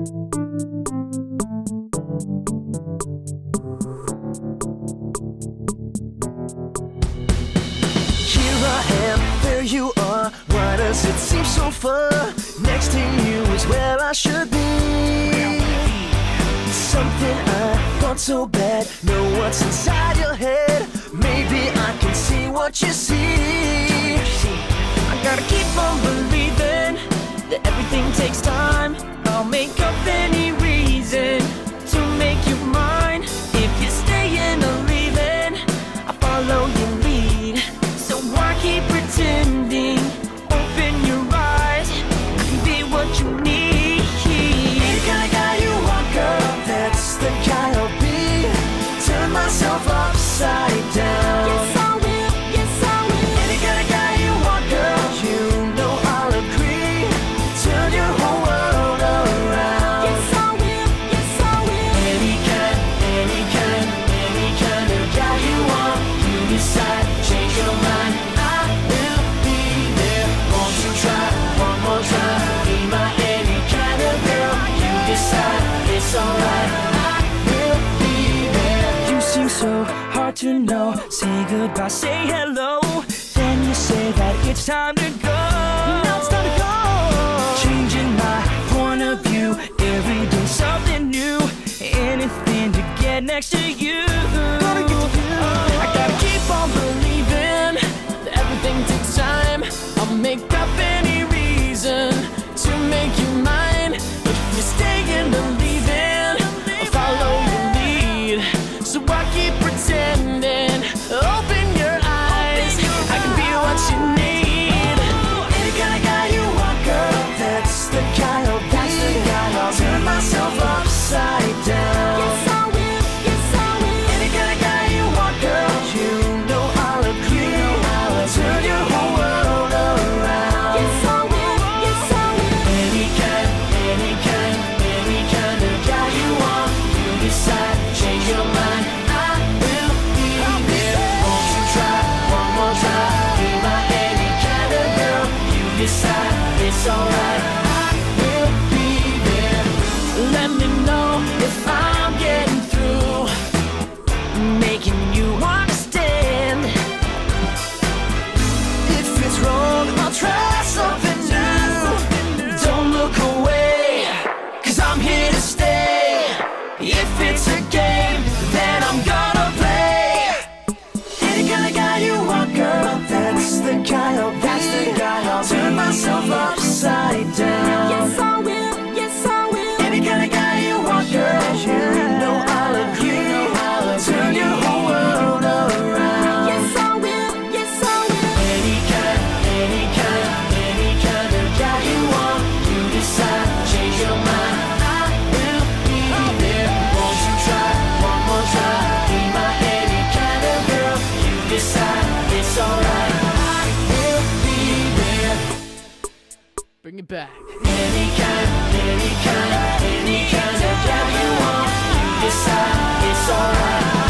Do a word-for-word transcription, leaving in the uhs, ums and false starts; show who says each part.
Speaker 1: You are, why does it seem so far? Next to you is where I should be. Something I want so bad, know what's inside your head. Maybe I can see what you see. I gotta keep on believing that everything takes time. I'll make up any reason to make you mine. If you're staying or leaving, I follow your lead. So why keep pretending? Open your eyes, I can be what you need. The kind of guy you want, girl, that's the guy I'll be. Turn myself upside down. Yes, I will, yes, I will. Any kind of guy you want, girl, you know I'll agree. Turn your whole world around. Yes, I will, yes, I will. Any kind, any kind, any kind of guy you want, you decide, change your mind. So hard to know. Say goodbye, say hello, then you say that it's time to go. Now it's time to go. Changing my point of view, every day something new. Anything to get next to you. Gotta get to you. I gotta keep on believing that everything takes time. I'll make up any reason to make you mine. If you're staying or leaving, I'll follow your lead. So I keep pretending, open your eyes, I can be what you need. Any kind of guy you want, girl, that's the guy I'll be. Turn myself upside down. Yes, I will, yes, I will. Any kind of guy you want, girl, you know I'll agree. Turn your whole world around. Yes, I will, yes, I will. Any kind, any kind, any kind of guy you want, you decide, change your mind. It's alright, I will be there. Let me know if I'm getting through, making you understand. If it's wrong, I'll try something new. Don't look away, cause I'm here to stay. If it's a game, then I'm gonna play. Any kind of guy you want, girl, that's the guy I'll be. That's the guy I'll turn myself upside down. Yes, I will, yes, I will. Any kind of guy you want, girl, you know I'll agree. Turn your whole world around. Yes, I will, yes, I will. Any kind, any kind, any kind of guy you want, you decide, change your mind. I will be there. Won't you try one more time? Be my any kind of girl. You decide, it's alright. Bring it back. Any kind, any kind, any kind of guy you want, you decide, it's alright.